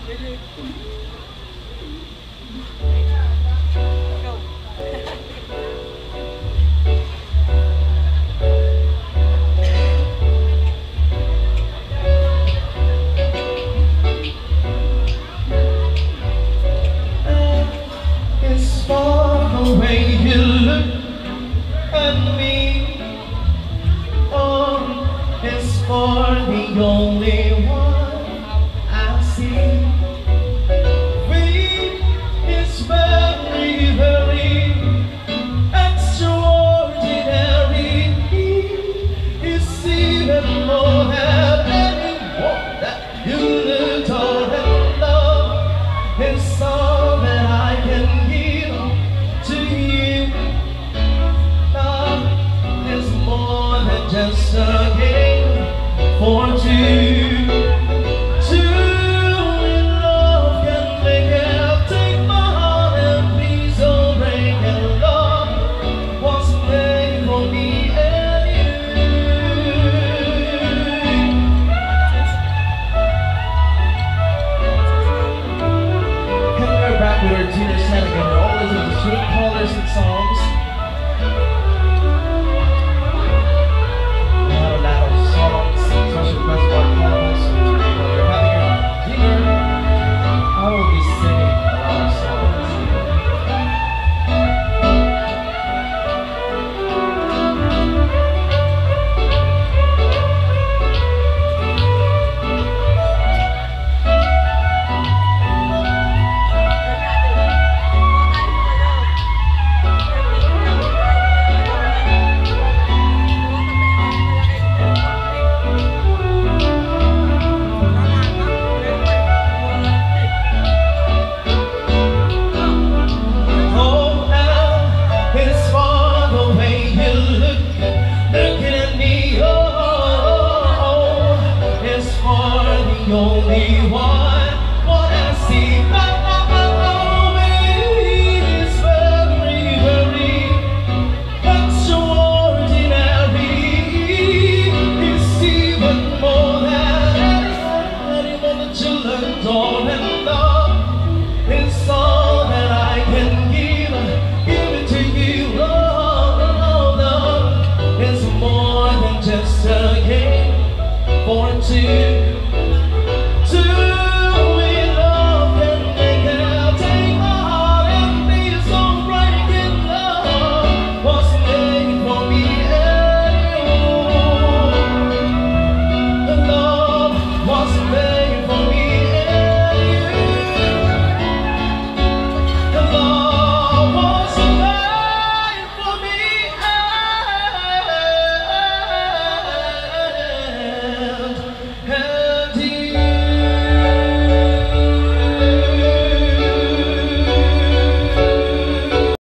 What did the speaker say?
It's for the way you look at me. Oh, it's for the only one I see. We is very, very extraordinary. It's even more than anyone that you looked on and love. It's all that I can give to you. Love is more than just a game for two. Two in love can make it. Take my heart and please don't break it. Love was made for me and you. And we're back with our Tina Shanahan. We're always into sweet colors and songs. A lot of songs, special requests for our couples. When you're having your dinner, I will be singing a lot of songs. The only one, what I see, baby, is very, very extraordinary. It's even more than anyone that you looked on and